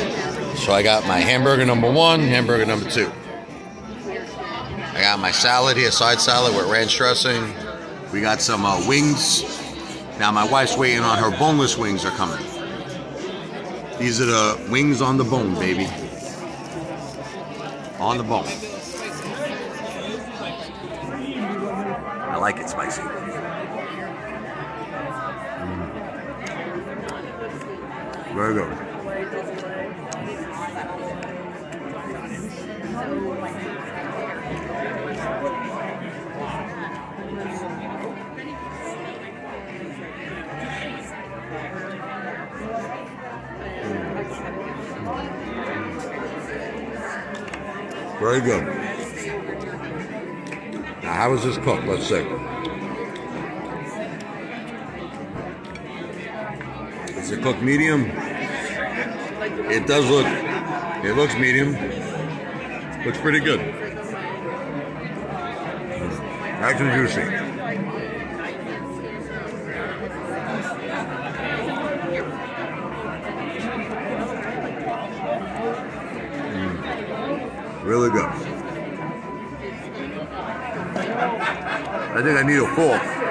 So I got my hamburger number 1, hamburger number 2. I got my salad here, side salad with ranch dressing. We got some wings. Now my wife's waiting on her boneless wings are coming. These are the wings on the bone, baby. On the bone. I like it spicy. Very good. Very good. Now, how is this cooked? Let's see. Is it cooked medium? It does look, it looks medium. Looks pretty good. Nice and juicy. Really good. I think I need a fork.